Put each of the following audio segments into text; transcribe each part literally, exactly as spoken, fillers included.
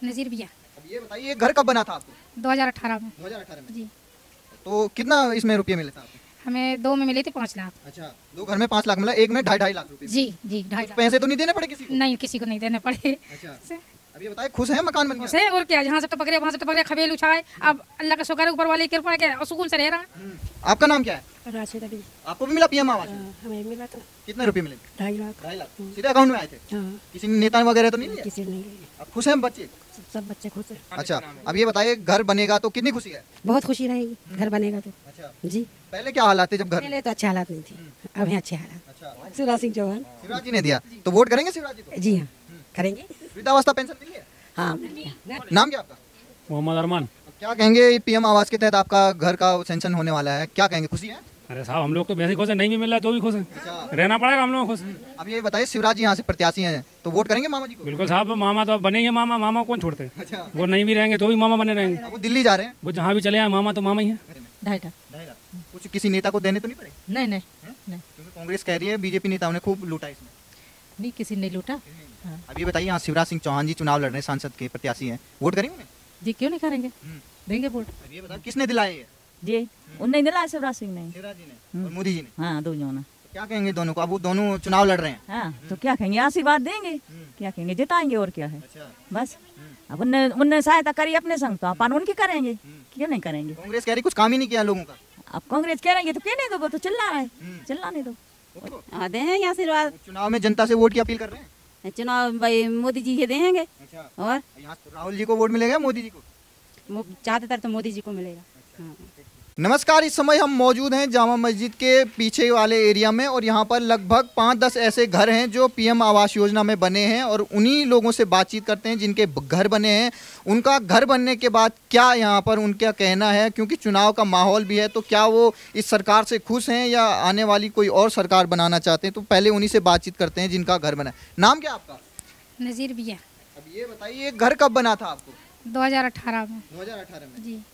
नजीर भैया। अब ये बताइए ये घर कब बना था आपको? दो हज़ार अठारह में। दो हज़ार अठारह में। जी। तो कितना इसमें रुपये मिले थे आपको? हमें दो में मिले थे पाँच लाख। अच्छा, दो घर में पाँच लाख मिला, एक में ढाई ढाई लाख रुपए। जी जी ढाई लाख। पैसे तो नहीं देने पड़े किसी को? नहीं, किसी को नहीं देने पड़े। अच्छा, अब ये बताइए खुश हैं मकान बन गया? खुश है और क्या, जहाँ से टपक रहे वहाँ से टपक रहे, खबेल उछाए। अब अल्लाह का शुक्र है, ऊपर वाले की कृपा है, और सुकून से रह रहा है। आपका नाम क्या है? राशिद अली। आपको भी मिला पीएम आवास? हमें मिला था। कितने रुपए मिले? ढाई लाख। ढाई लाख सीधे अकाउंट में आए थे? किसी नेता वगैरह तो नहीं लिया? किसी ने नहीं लिया। अब खुश हैं बच्चे? सब बच्चे खुश हैं। अच्छा, अब ये बताइए घर बनेगा तो कितनी खुशी है? बहुत खुशी रहेगी, घर बनेगा तो। अच्छा जी। पहले क्या हालात थे जब घर? पहले तो अच्छे हालात नहीं थे, अब हैं अच्छे हालात। अच्छा, शिवराज सिंह चौहान। शिवराज जी ने दिया तो वोट करेंगे शिवराज जी को? जी हाँ, करेंगे। वृद्धावस्था पेंशन मिली है? हाँ। नाम क्या आपका? मोहम्मद अरमान। क्या कहेंगे पीएम आवास के तहत आपका घर का सेंक्शन होने वाला है, क्या कहेंगे, खुशी है? अरे साहब हम लोग तो वैसे खुश है, नहीं भी मिल रहा है तो भी खुश है। अच्छा। रहना पड़ेगा हम लोग खुश। अब ये बताइए शिवराज जी यहाँ से प्रत्याशी हैं तो वोट करेंगे मामा जी को? बिल्कुल साहब, मामा तो बने ही है, मामा मामा कौन छोड़ते हैं। अच्छा, वो नहीं भी रहेंगे तो भी मामा बने रहेंगे। अब वो दिल्ली जा रहे हैं? वो जहाँ भी चले आए मामा तो मामा ही है। ढाई लाख। ढाई लाख। कुछ किसी नेता को देने तो नहीं पड़े? नहीं नहीं नहीं, क्योंकि कांग्रेस कह रही है बीजेपी नेताओं ने खूब लूटा इसमें। नहीं किसी ने लूटा। अब ये बताइए यहाँ शिवराज सिंह चौहान जी चुनाव लड़ रहे हैं, सांसद के प्रत्याशी हैं, वोट करेंगे उन्हें? जी क्यों नहीं करेंगे, देंगे वोट। अब ये बताओ किसने दिलाए ये? जी उन्हें दिला शिवराज सिंह ने। शिवराज जी ने और मोदी जी ने? हाँ दोनों ने। तो क्या कहेंगे दोनों को? अब वो दोनों चुनाव लड़ रहे हैं। हाँ तो क्या कहेंगे, आशीर्वाद देंगे, क्या कहेंगे, जिताएंगे और क्या है। अच्छा, बस अब उनने उनने सहायता करी अपने संग तो अपन उनकी करेंगे, क्यों नहीं करेंगे। कांग्रेस कह रही कुछ काम ही नहीं किया लोगों का। अब कांग्रेस कह रही है तो कहने दो, वो तो चिल्ला रहा है, चिल्लाने दो। हाँ देंगे आशीर्वाद। चुनाव में जनता से वोट की अपील कर रहे हैं? चुनाव भाई मोदी जी के देंगे। अच्छा, और यहाँ राहुल जी को वोट मिलेगा मोदी जी को? ज्यादातर तो मोदी जी को मिलेगा। हाँ। नमस्कार, इस समय हम मौजूद हैं जामा मस्जिद के पीछे वाले एरिया में और यहाँ पर लगभग पाँच दस ऐसे घर हैं जो पीएम आवास योजना में बने हैं और उन्हीं लोगों से बातचीत करते हैं जिनके घर बने हैं। उनका घर बनने के बाद क्या यहाँ पर उनका कहना है, क्योंकि चुनाव का माहौल भी है, तो क्या वो इस सरकार से खुश हैं या आने वाली कोई और सरकार बनाना चाहते हैं। तो पहले उन्हीं से बातचीत करते हैं जिनका घर बना है। नाम क्या आपका? नजीर भैया। अब ये बताइए घर कब बना था आपको? दो हज़ार अठारह में। दो हज़ार अठारह में। जी।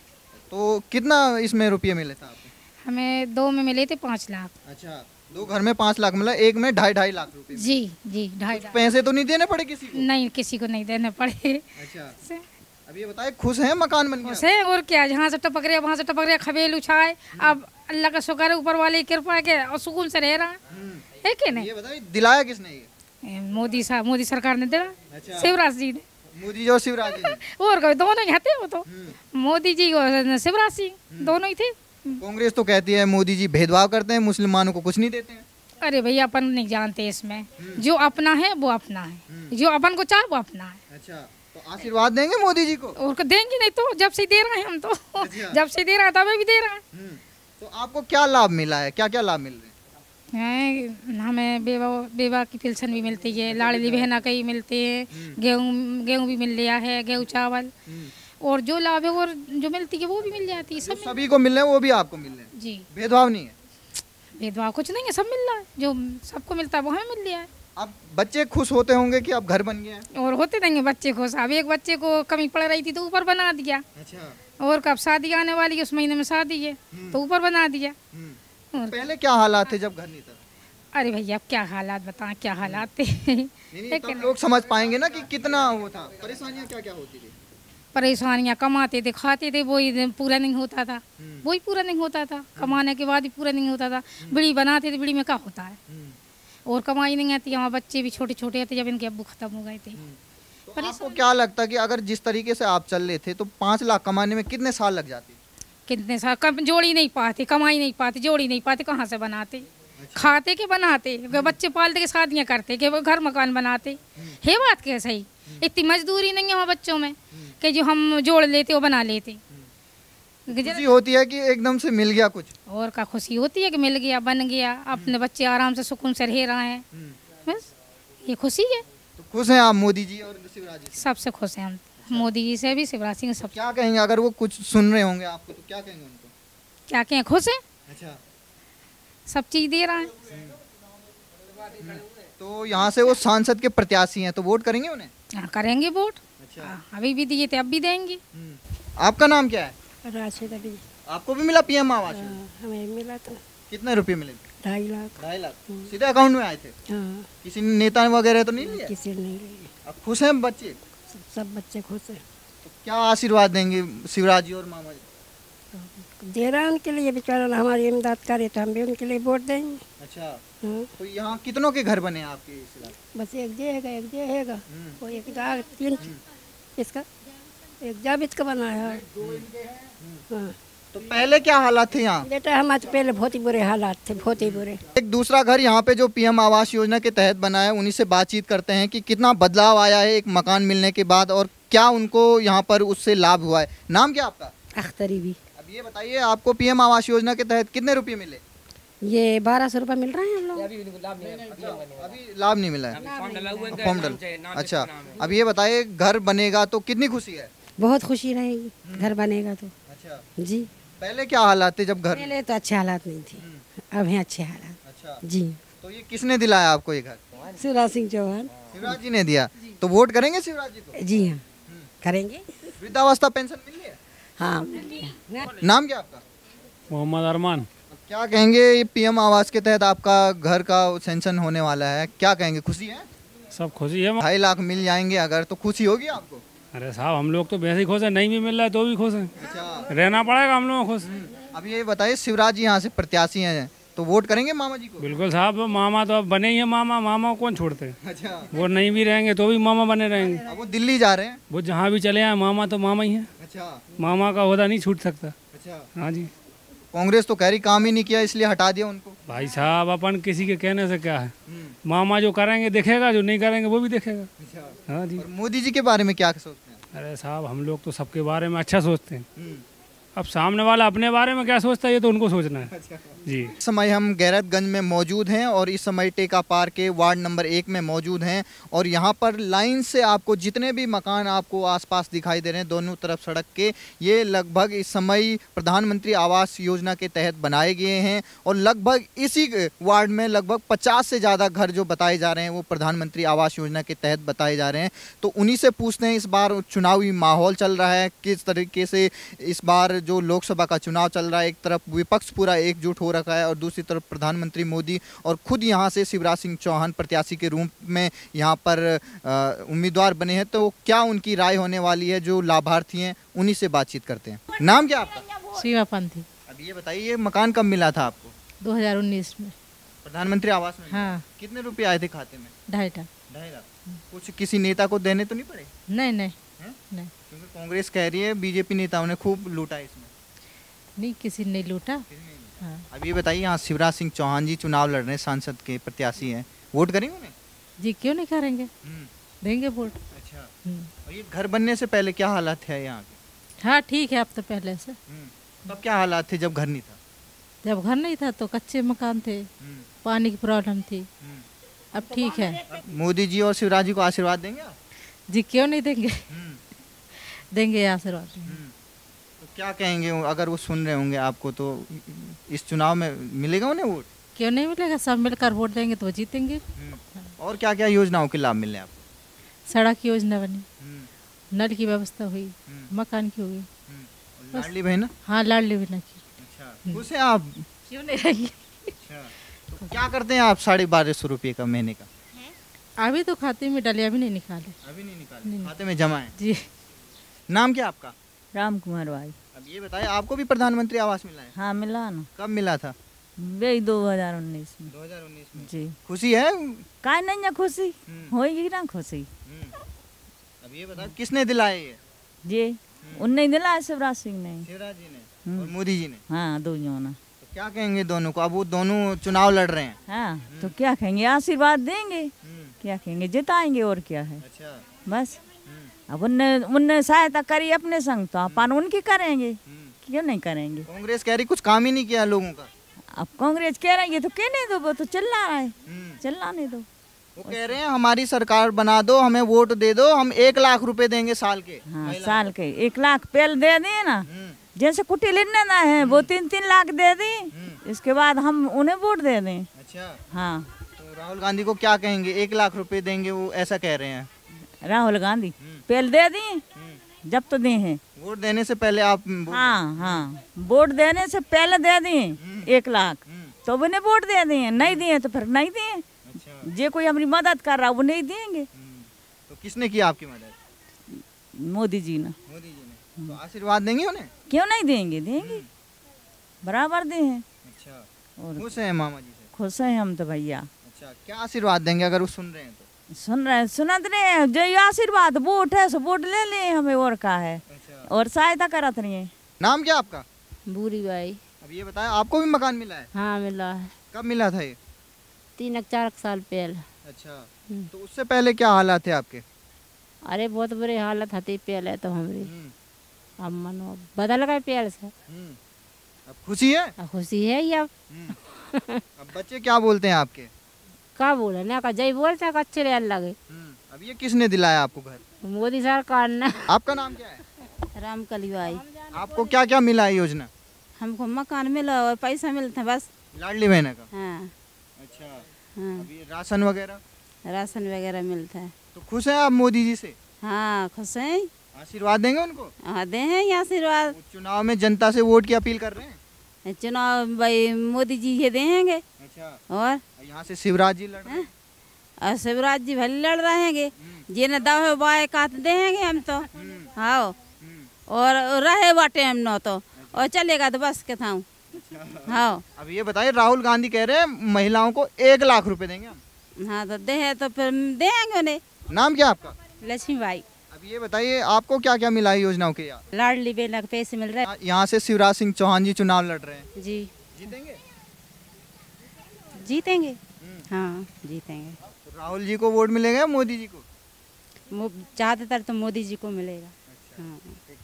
तो कितना इसमें रुपये मिले थे आपको? हमें दो में मिले थे पाँच लाख। अच्छा, दो घर में पाँच लाख मिला, एक में ढाई ढाई लाख रुपए। जी जी ढाई लाख। पैसे तो नहीं देने पड़े किसी को? नहीं, किसी को नहीं देने पड़े। अच्छा, अब ये बताइए खुश हैं मकान बन गया? खुश है और क्या, जहाँ से टपक रहे वहाँ से टपक रहे, खबेल उछाए। अब अल्लाह का शुक्र है, ऊपर वाले की कृपा है, और सुकून से रह रहा है कि नहीं। ये बताइए दिलाया किसने ये? मोदी साहब, मोदी सरकार ने दिला। अच्छा। शिवराज जी ने। मोदी जी और शिवराज जी ने। और कभी दोनों ही थे वो तो, मोदी जी और शिवराज सिंह दोनों ही थे। कांग्रेस तो कहती है मोदी जी भेदभाव करते हैं, मुसलमानों को कुछ नहीं देते हैं। अरे भैया अपन नहीं जानते इसमें, जो अपना है वो अपना है, जो अपन को चाहे वो अपना है। अच्छा, तो आशीर्वाद देंगे मोदी जी को? और देंगे नहीं तो, जब से दे रहे हैं हम तो। अच्छा। जब से दे रहा है तब भी दे रहा है। तो आपको क्या लाभ मिला है, क्या क्या लाभ मिल रहे हैं? हैं, हमें बेवा बेवा की पेंशन भी मिलती है, लाड़ली बहना कई मिलते हैं, गेहूँ गेहूँ भी मिल रहा है, गेहूँ चावल, और जो लाभ है और जो मिलती है वो भी मिल जाती है। सब सभी को मिल रहे हैं वो भी आपको मिल रहे हैं? जी। भेदभाव नहीं है? भेदभाव कुछ नहीं है, सब मिल रहा है, जो सबको मिलता है वो हमें मिल रहा है। अब बच्चे खुश होते होंगे कि अब घर बन गया है? और होते देंगे बच्चे खुश। अब एक बच्चे को कमी पड़ रही थी तो ऊपर बना दिया। अच्छा, और कब शादी आने वाली है, उस महीने में शादी है तो ऊपर बना दिया। पहले क्या हालात थे जब घर नहीं था? अरे भैया अब क्या हालात बताएं, क्या हालात थे। नहीं, नहीं, तब लोग समझ पाएंगे ना कि कितना वो था, परेशानियां क्या क्या होती थी। परेशानियां, कमाते थे, खाते थे, वही पूरा नहीं होता था, वही पूरा नहीं होता था, कमाने के बाद भी पूरा नहीं होता था। बीड़ी बनाते थे, बीड़ी में क्या होता है, और कमाई नहीं आती। हमारे बच्चे भी छोटे छोटे थे जब इनके अब्बू खत्म हो गए थे। तो आपको क्या लगता कि अगर जिस तरीके से आप चल रहे थे तो पाँच लाख कमाने में कितने साल लग जाते? कितने साल, कम जोड़ी नहीं पाते, कमाई नहीं पाते, जोड़ी नहीं पाते, कहाँ से बनाते। खाते के बनाते, बच्चे पालते के शादियाँ करते के घर मकान बनाते। है बात क्या सही? इतनी मजदूरी नहीं है हमारे बच्चों में कि जो हम जोड़ लेते वो बना लेते। खुशी होती है कि एकदम से मिल गया कुछ, और का खुशी होती है कि मिल गया, बन गया, अपने बच्चे आराम से सुकून से रह रहे हैं, बस ये खुशी है। तो खुश हैं आप मोदी जी और शिवराज जी? सबसे खुश हैं हम, मोदी जी से भी, शिवराज सिंह सब। क्या कहेंगे अगर वो कुछ सुन रहे होंगे आपको तो क्या कहेंगे उनको? क्या कहें, खुश है। अच्छा, सब चीज दे रहा है। तो यहाँ से वो सांसद के प्रत्याशी हैं तो वोट करेंगे उन्हें? हाँ करेंगे वोट। अच्छा, अभी भी दिए थे, अब भी देंगे। आपका नाम क्या है? राशिद अली। आपको भी मिला पीएम आवास? हमें मिला था। कितने रुपए मिले? ढाई लाख। ढाई लाख सीधे अकाउंट में आए थे? हाँ। किसी नेता वगैरह तो नहीं लिया? किसी ने नहीं लिया। अब खुश हैं बच्चे? सब बच्चे खुश हैं। तो क्या आशीर्वाद देंगे शिवराज जी और मामा जी? दे रहा है उनके लिए, बेचारा हमारी इमदाद करे तो हम भी उनके लिए वोट देंगे। अच्छा, हाँ, तो यहाँ कितनों के घर बने हैं आपके इस इलाके? बस एक जे हैगा, एक जे हैगा, वो एक जा तीन इसका एक जाबित का बनाया है। हाँ तो पहले क्या हालात थे यहाँ? बेटा हमारे पहले बहुत ही बुरे हालात थे, बहुत ही बुरे। एक दूसरा घर यहाँ पे जो पीएम आवास योजना के तहत बना है, उन्हीं से बातचीत करते हैं कि कितना बदलाव आया है एक मकान मिलने के बाद और क्या उनको यहाँ पर उससे लाभ हुआ है। नाम क्या आपका? अख्तरी भी। अब ये बताइए, आपको पीएम आवास योजना के तहत कितने रुपए मिले? ये बारह सौ रुपये मिल रहे हैं हम लोग। अभी लाभ नहीं मिला है, फॉर्म डल। अच्छा, अब ये बताइए, घर बनेगा तो कितनी खुशी है? बहुत खुशी रहेगी, घर बनेगा तो। अच्छा, जी, पहले क्या हालात थे जब घर? पहले तो अच्छे हालात नहीं थे, अब हैं अच्छे हालात। अच्छा, जी, तो ये किसने दिलाया आपको ये घर? शिवराज सिंह चौहान। शिवराज जी ने दिया। तो वोट करेंगे शिवराज जी को? जी हाँ, करेंगे। वृद्धावस्था पेंशन मिल रही है? हाँ मिल गया। नाम क्या आपका? मोहम्मद अरमान। क्या कहेंगे, ये पीएम आवास के तहत आपका घर का सेंक्शन होने वाला है, क्या कहेंगे, खुशी है? सब खुशी है। ढाई लाख मिल जाएंगे अगर, तो खुशी होगी आपको? अरे साहब, हम लोग तो वैसे ही खुश है, नहीं भी मिल रहा है तो भी खुश है। अच्छा, रहना पड़ेगा हम लोग खुश। अब ये बताइए, शिवराज जी यहाँ से प्रत्याशी हैं, तो वोट करेंगे मामा जी को? बिल्कुल साहब, मामा तो अब बने ही है। मामा मामा को कौन छोड़ते हैं? अच्छा, वो नहीं भी रहेंगे तो भी मामा बने रहेंगे। अब वो दिल्ली जा रहे हैं। वो जहाँ भी चले आए, मामा तो मामा ही है। अच्छा मामा का ओहदा नहीं छूट सकता। अच्छा, हाँ जी। कांग्रेस तो कह रही काम ही नहीं किया इसलिए हटा दिया उनको। भाई साहब, अपन किसी के कहने से क्या है, मामा जो करेंगे देखेगा, जो नहीं करेंगे वो भी देखेगा। अच्छा, हाँ जी। और मोदी जी के बारे में क्या सोचते हैं? अरे साहब, हम लोग तो सबके बारे में अच्छा सोचते हैं। अब सामने वाला अपने बारे में क्या सोचता है ये तो उनको सोचना है। जी। इस समय हम गैरतगंज में मौजूद हैं और इस समय टेका पार के वार्ड नंबर एक में मौजूद हैं और यहाँ पर लाइन से आपको जितने भी मकान आपको आसपास दिखाई दे रहे हैं दोनों तरफ सड़क के, ये लगभग इस समय प्रधानमंत्री आवास योजना के तहत बनाए गए हैं और लगभग इसी वार्ड में लगभग पचास से ज़्यादा घर जो बताए जा रहे हैं वो प्रधानमंत्री आवास योजना के तहत बताए जा रहे हैं। तो उन्हीं से पूछते हैं, इस बार चुनावी माहौल चल रहा है, किस तरीके से इस बार जो लोकसभा का चुनाव चल रहा है, एक तरफ विपक्ष पूरा एकजुट हो रखा है और दूसरी तरफ प्रधानमंत्री मोदी और खुद यहाँ से शिवराज सिंह चौहान प्रत्याशी के रूप में यहाँ पर उम्मीदवार बने हैं। तो क्या उनकी राय होने वाली है, जो लाभार्थी हैं उन्हीं से बातचीत करते हैं। नाम क्या आपका? शिवा पंथी। अब ये बताइए, ये मकान कब मिला था आपको? दो हजार उन्नीस में। प्रधानमंत्री आवास में? हाँ। कितने रुपए आए थे खाते में? ढाई लाख। ढाई लाख। कुछ किसी नेता को देने तो नहीं पड़े? नहीं नहीं हैं? नहीं क्योंकि कांग्रेस कह रही है बीजेपी नेताओं ने खूब लूटा इसमें। नहीं, किसी ने लूटा। हाँ। अब ये बताइए, यहाँ शिवराज सिंह चौहान जी चुनाव लड़ रहे हैं, सांसद के प्रत्याशी हैं, वोट करेंगे उन्हें? जी, क्यों नहीं करेंगे, देंगे वोट। अच्छा, हम्म। और ये घर बनने से पहले क्या हालात थे यहाँ के? हाँ ठीक है, अब तो पहले से। तब क्या हालात थे जब घर नहीं था? जब घर नहीं था तो कच्चे मकान थे, पानी की प्रॉब्लम थी। अब ठीक है। मोदी जी और शिवराज जी को आशीर्वाद देंगे आप? जी, क्यों नहीं देंगे, देंगे आशीर्वाद। तो क्या कहेंगे अगर वो सुन रहे होंगे आपको, तो इस चुनाव में मिलेगा उन्हें वोट? क्यों नहीं मिलेगा, सब मिलकर वोट देंगे तो वो जीतेंगे। और क्या क्या योजनाओं के लाभ मिले आपको? सड़क की योजना बनी, नल की व्यवस्था हुई, मकान की हुई। लाडली बहन? हाँ, लाडली बहन की। अच्छा, खुश हैं आप? क्यों नहीं रहेंगे। अच्छा, तो क्या करते हैं आप साढ़े बारह सौ रुपये का महीने का? अभी तो खाते में डाले, अभी नहीं निकाले। अभी नहीं निकाले, खाते में जमा है। जी। नाम क्या आपका? राम कुमार भाई। अब ये बताइए, आपको भी प्रधानमंत्री आवास मिला है? हाँ मिला ना, कब मिला था? वही दो हजार उन्नीस में। दो हजार उन्नीस में। जी। खुशी है? का नहीं है खुशी, होगी ना खुशी। अब ये बताओ, किसने दिलाए ये? जी, उनने दिला शिवराज सिंह ने। शिवराज जी ने और मोदी जी ने? हाँ, दोनों ने। तो क्या कहेंगे दोनों को? अब वो दोनों चुनाव लड़ रहे हैं। हाँ, तो क्या कहेंगे, आशीर्वाद देंगे, क्या कहेंगे, जिताएंगे और क्या है। अच्छा, बस अब उनने उनने सहायता करी अपने संग तो अपन उनकी करेंगे, क्यों नहीं करेंगे। कांग्रेस कह रही कुछ काम ही नहीं किया लोगों का। अब कांग्रेस कह रही है तो कहने दो, वो तो चिल्ला रहा है, चिल्लाने दो। वो कह रहे हैं हमारी सरकार बना दो, हमें वोट दे दो, हम एक लाख रुपए देंगे साल के। हाँ, साल के एक लाख पहले दे दिए ना, जैसे कुटी लेने ना है वो तीन तीन लाख दे दी, इसके बाद हम उन्हें वोट दे दें। अच्छा, हाँ, तो राहुल गांधी को क्या कहेंगे? एक लाख रुपए देंगे, वो ऐसा कह रहे हैं। राहुल गांधी पहले दे दिए, जब तो दिए हैं, वोट देने से पहले आप वोट- हाँ हाँ, वोट देने से पहले दे दिए एक लाख, तो उन्हें वोट दे दिए, नहीं दिए तो फिर नहीं दिए। अच्छा, जे कोई हमारी मदद कर रहा वो नहीं देंगे। तो किसने किया आपकी मदद? मोदी जी ने। मोदी जी ने तो आशीर्वाद देंगे उन्हें? क्यों नहीं देंगे, देंगे, बराबर दे हैं। अच्छा, और खुश हैं मामा जी से? खुश हैं हम तो भैया। अच्छा, क्या आशीर्वाद देंगे अगर वो सुन रहे हैं तो? सुन रहे सुनत रहे जो ये आशीर्वाद वोट है सो वोट ले ले हमें, और का है। अच्छा, और सहायता करत रही है। नाम क्या आपका? बूरी बाई। अब ये बताएं, आपको भी मकान मिला है? हाँ मिला है, कब मिला था ये? तीन चार साल पहले। अच्छा, तो उससे पहले क्या हालात थे आपके? अरे बहुत बुरी हालत थी पहले तो हमारी, अब मनो बदल गए पेड़ से। अब खुशी है? अब खुशी है ये। अब अब बच्चे क्या बोलते हैं आपके? का बोले ना, का जय बोलते हैं, अच्छे रेल लगे। अब ये किसने दिलाया आपको घर? मोदी सरकार ने। आपका नाम क्या है? रामकली बाई। आपको क्या क्या मिला है योजना? हमको मकान मिला और पैसा मिलता है बस। लाडली बहन का? हाँ अच्छा, हाँ, अब ये राशन वगैरह? राशन वगैरह मिलता है। तो खुश हैं आप मोदी जी से? हाँ खुश हैं। आशीर्वाद देंगे उनको? हाँ दे हैं ये आशीर्वाद। वो चुनाव में जनता से वोट की अपील कर रहे हैं? चुनाव भाई मोदी जी ये देंगे। अच्छा, और यहाँ से शिवराज जी लड़ रहे हैं? और शिवराज जी भले लड़ रहेंगे, जिन्हें दवा बाए काट देंगे हम तो। हाँ, और रहे बाटे हम न तो, और चलेगा तो बस के था। हाँ, अब ये बताइए, राहुल गांधी कह रहे हैं महिलाओं को एक लाख रुपए देंगे हम। हाँ तो दे तो फिर देंगे उन्हें। नाम क्या आपका? लक्ष्मी बाई। अब ये बताइए, आपको क्या क्या मिला है योजनाओं के? यार लाडली बहन के पैसे मिल रहे यहाँ से शिवराज सिंह चौहान जी चुनाव लड़ रहे हैं, हैं। जी जीतेंगे? जीतेंगे। हाँ जीतेंगे। तो राहुल जी को वोट मिलेगा या मोदी जी को? मो- ज्यादातर तो मोदी जी को मिलेगा। हाँ। ठीक है।